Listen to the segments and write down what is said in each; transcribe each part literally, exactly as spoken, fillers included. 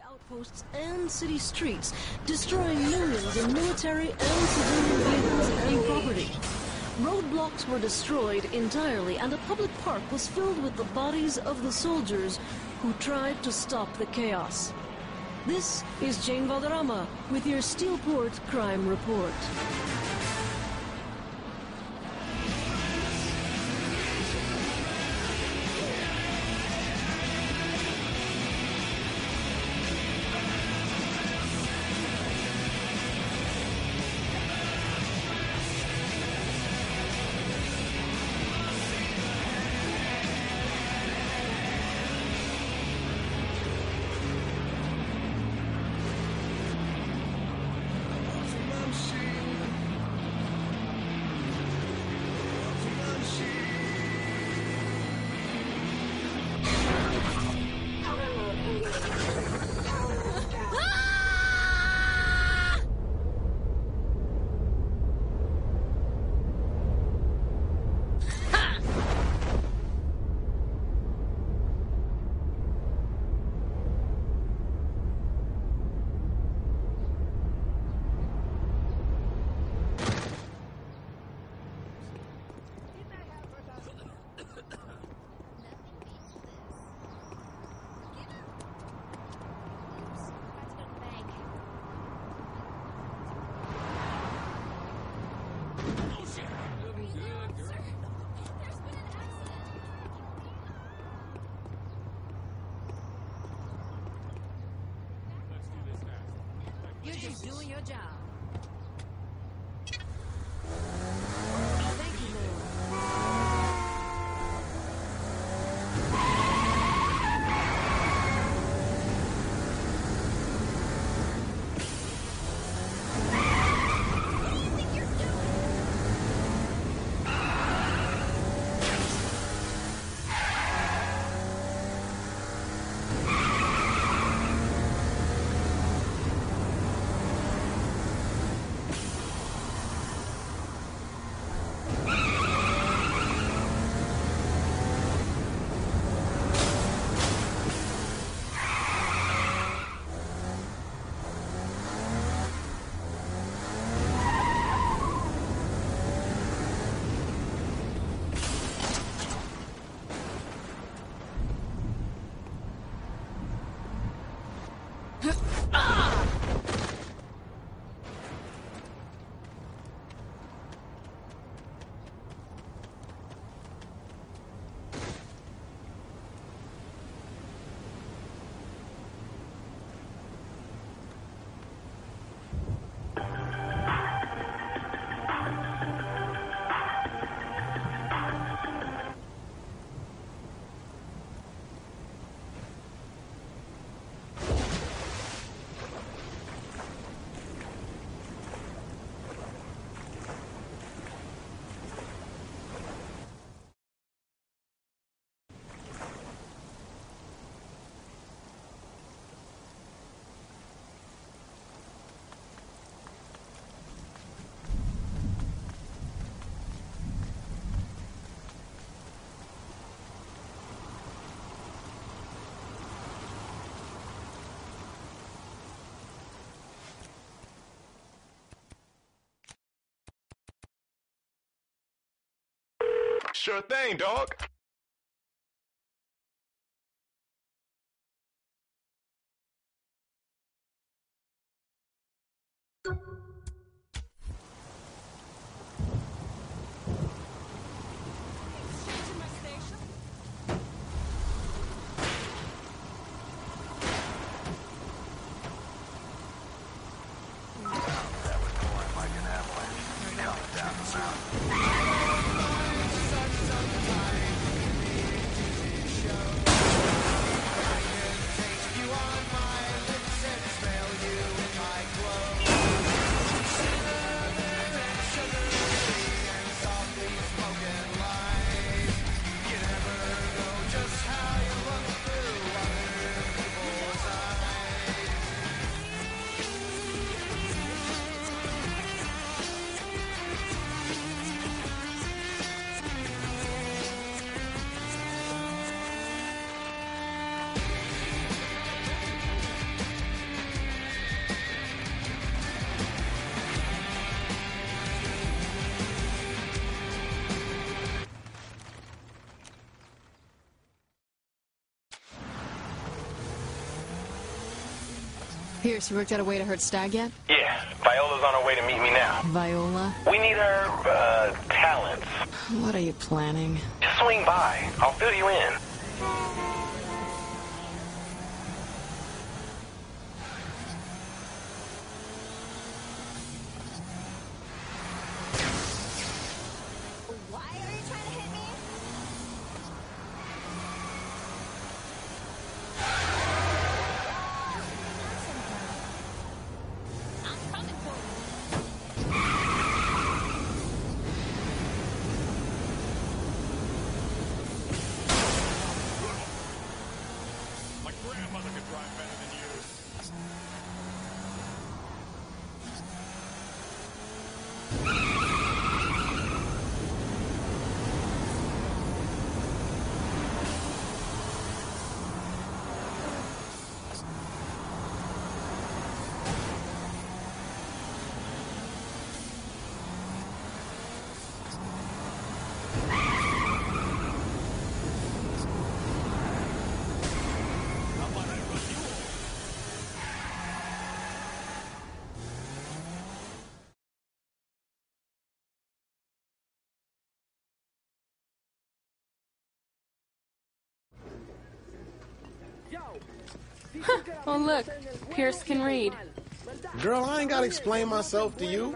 Outposts and city streets, destroying millions in military and civilian vehicles and property. Roadblocks were destroyed entirely, and a public park was filled with the bodies of the soldiers who tried to stop the chaos. This is Jane Valderrama with your Steelport Crime Report. You're just doing your job. Thank you, Sure thing, dog. Pierce, you worked out a way to hurt Stag yet? Yeah, Viola's on her way to meet me now. Viola? We need her, uh, talents. What are you planning? Just swing by. I'll fill you in. Why are you trying to hit me? I'm coming for you. My grandmother could drive better than you. Oh, look. Pierce can read. Girl, I ain't gotta explain myself to you.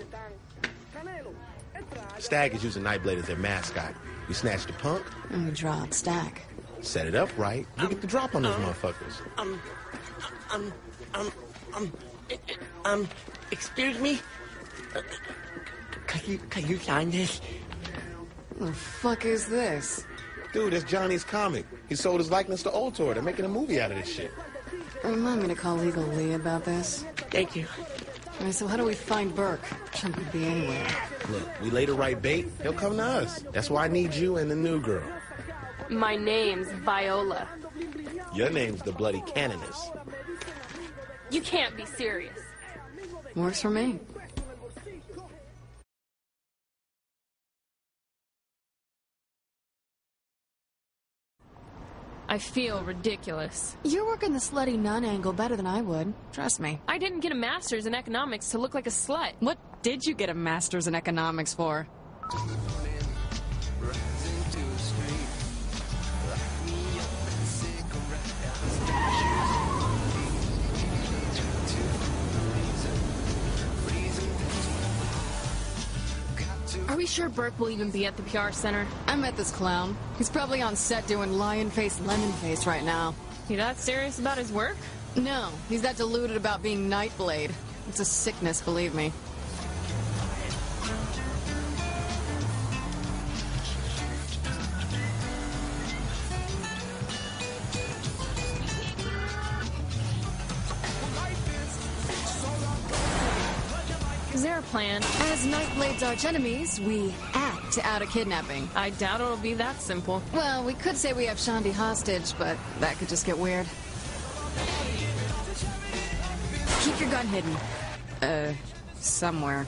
Stag is using Nightblade as their mascot. We snatched the punk, And we dropped Stag. set it up right, we get the drop on those motherfuckers. Um, um, um, um, um, excuse me? Uh, Can you, can you sign this? Who the fuck is this? Dude, that's Johnny's comic. He sold his likeness to Ultor. They're making a movie out of this shit. Remind me to call Legal Lee about this. Thank you. All right, so how do we find Burke? Chump could be anywhere. Look, we lay the right bait, he'll come to us. That's why I need you and the new girl. My name's Viola. Your name's the Bloody Canoness. You can't be serious. Works for me. I feel ridiculous. You're working the slutty nun angle better than I would. Trust me. I didn't get a master's in economics to look like a slut. What did you get a master's in economics for? Are we sure Burke will even be at the P R center? I met this clown. He's probably on set doing lion face, lemon face right now. You that serious about his work? No, he's that deluded about being Nightblade. It's a sickness, believe me. Is there a plan? As Nightblade's archenemies, we act out a kidnapping. I doubt it'll be that simple. Well, we could say we have Shandi hostage, but that could just get weird. Keep your gun hidden. Uh, somewhere.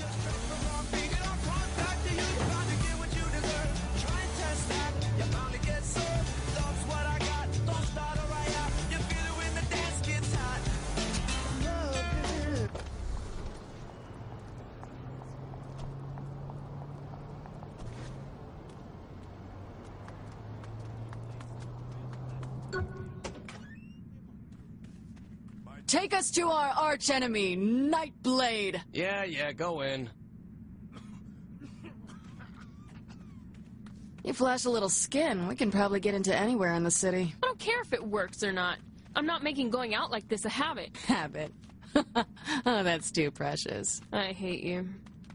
Take us to our archenemy, Nightblade. Yeah, yeah, go in. You flash a little skin, we can probably get into anywhere in the city. I don't care if it works or not. I'm not making going out like this a habit. Habit. Oh, that's too precious. I hate you.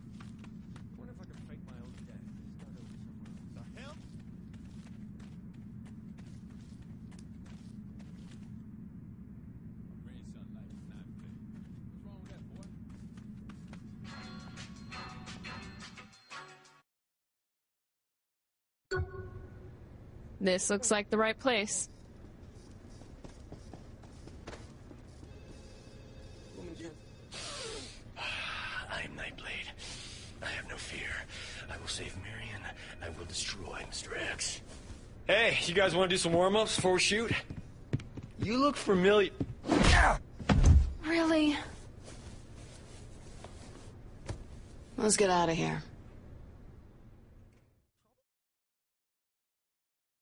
This looks like the right place. I am Nightblade. I have no fear. I will save Marion. I will destroy Mister X. Hey, you guys want to do some warm-ups before we shoot? You look familiar. Really? Let's get out of here.